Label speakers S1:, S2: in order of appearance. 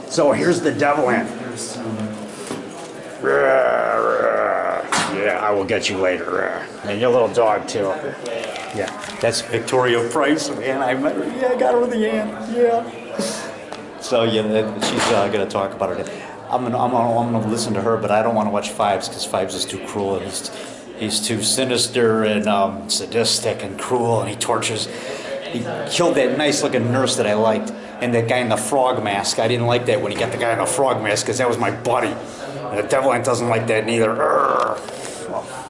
S1: So here's the devil ant. Yeah, I will get you later. And your little dog too. Yeah, that's Victoria Price, man. I met her. Yeah, I got her with the ant. Yeah. So yeah, she's gonna talk about it. I'm gonna listen to her, but I don't want to watch Fives because Fives is too cruel and he's too sinister and sadistic and cruel, and he tortures. He killed that nice looking nurse that I liked, and that guy in the frog mask. I didn't like that when he got the guy in the frog mask because that was my buddy. And the devil ant doesn't like that neither. Urgh.